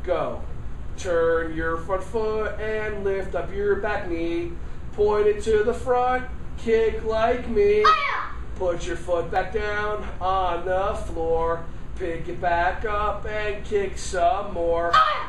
Go. Turn your front foot and lift up your back knee. Point it to the front, kick like me. Put your foot back down on the floor. Pick it back up and kick some more.